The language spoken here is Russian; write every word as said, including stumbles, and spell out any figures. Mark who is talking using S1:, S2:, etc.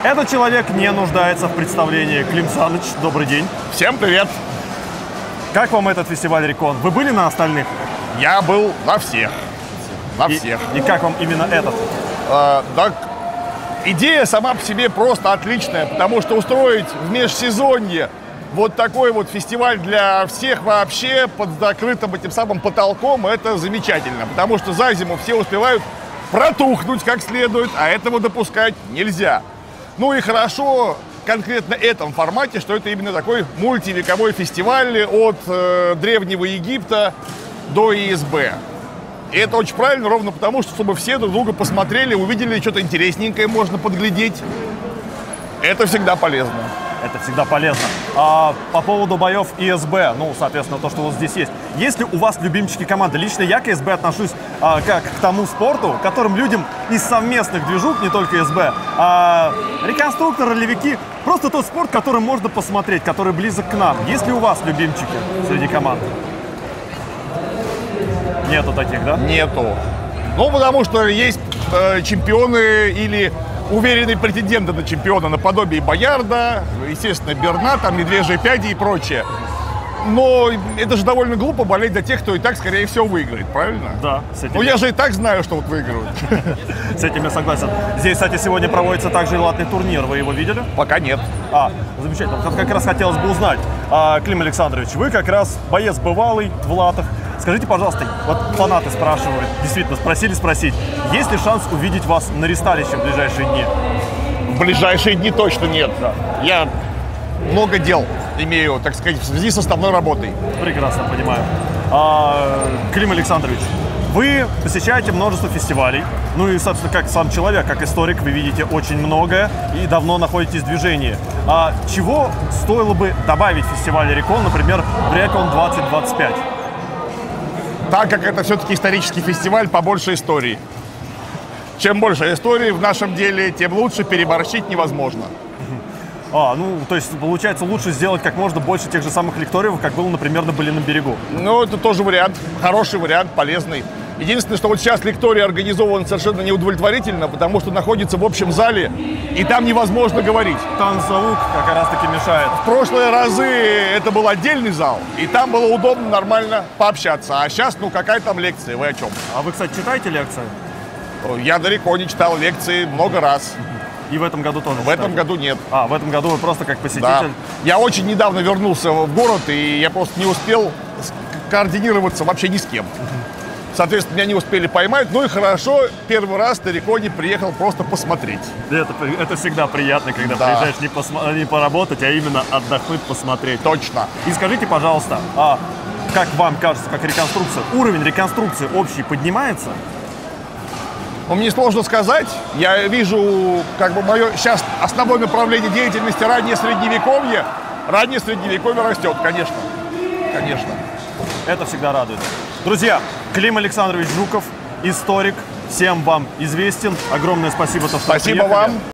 S1: Этот человек не нуждается в представлении. Клим Саныч, добрый день.
S2: Всем привет!
S1: Как вам этот фестиваль Рекон? Вы были на остальных?
S2: Я был на всех. На
S1: И,
S2: всех.
S1: и как вам именно этот?
S2: А, так, идея сама по себе просто отличная, потому что устроить в межсезонье вот такой вот фестиваль для всех вообще под закрытым этим самым потолком, это замечательно, потому что за зиму все успевают протухнуть как следует, а этого допускать нельзя. Ну и хорошо конкретно этом формате, что это именно такой мультивековой фестиваль от э, Древнего Египта до И Эс Бэ. И это очень правильно, ровно потому, что чтобы все друг друга посмотрели, увидели, что-то интересненькое можно подглядеть. Это всегда полезно.
S1: Это всегда полезно. А, по поводу боев И Эс Бэ, ну, соответственно, то, что вот здесь есть. Есть ли у вас любимчики команды? Лично я к И Эс Бэ отношусь а, как к тому спорту, которым людям из совместных движух, не только И Эс Бэ, а реконструкторы, ролевики, просто тот спорт, который можно посмотреть, который близок к нам. Есть ли у вас любимчики среди команд? Нету таких, да?
S2: Нету. Ну, потому что есть э, чемпионы или уверенные претенденты на чемпиона наподобие Боярда, естественно, Берна, там, Медвежьей Пяди и прочее. Но это же довольно глупо болеть за тех, кто и так, скорее всего, выиграет, правильно?
S1: Да. С этим
S2: ну, я же и так знаю, что вот выиграют.
S1: С этим я согласен. Здесь, кстати, сегодня проводится также и латный турнир. Вы его видели?
S2: Пока нет.
S1: А, замечательно. Вот как раз хотелось бы узнать, а, Клим Александрович, вы как раз боец бывалый в латах. Скажите, пожалуйста, вот фанаты спрашивают, действительно, спросили спросить, есть ли шанс увидеть вас на ресталище в ближайшие дни?
S2: В ближайшие дни точно нет.
S1: Да.
S2: Я много дел имею, так сказать, в связи с основной работой.
S1: Прекрасно понимаю. А, Клим Александрович, вы посещаете множество фестивалей, ну и, собственно, как сам человек, как историк, вы видите очень многое и давно находитесь в движении. А чего стоило бы добавить в фестиваль Рекон, например, в Рекон двадцать двадцать пять?
S2: Так как это все-таки исторический фестиваль, побольше истории. Чем больше истории в нашем деле, тем лучше, переборщить невозможно.
S1: А, ну, то есть, получается, лучше сделать как можно больше тех же самых лекториев, как было, например, на Былином берегу.
S2: Ну, это тоже вариант, хороший вариант, полезный. Единственное, что вот сейчас лекторий организован совершенно неудовлетворительно, потому что находится в общем зале, и там невозможно говорить.
S1: Танцзвук как раз-таки мешает.
S2: В прошлые разы это был отдельный зал, и там было удобно нормально пообщаться. А сейчас, ну, какая там лекция, вы о чем?
S1: А вы, кстати, читаете лекции?
S2: Я далеко не читал лекции много раз.
S1: И в этом году тоже
S2: В
S1: читаете?
S2: этом году нет.
S1: А, в этом году вы просто как посетитель?
S2: Да. Я очень недавно вернулся в город, и я просто не успел координироваться вообще ни с кем. Соответственно, меня не успели поймать. Ну и хорошо, первый раз на Реконе приехал просто посмотреть.
S1: Это, это всегда приятно, когда
S2: Да.
S1: приезжаешь не, посма- не поработать, а именно отдохнуть, посмотреть.
S2: Точно.
S1: И скажите, пожалуйста, а как вам кажется, как реконструкция, уровень реконструкции общий поднимается?
S2: Ну, мне сложно сказать. Я вижу, как бы, мое сейчас основное направление деятельности раннее средневековье. Раннее средневековье растет, конечно. Конечно.
S1: Это всегда радует. Друзья, Клим Александрович Жуков, историк, всем вам известен. Огромное спасибо, что
S2: Спасибо
S1: приехали.
S2: вам.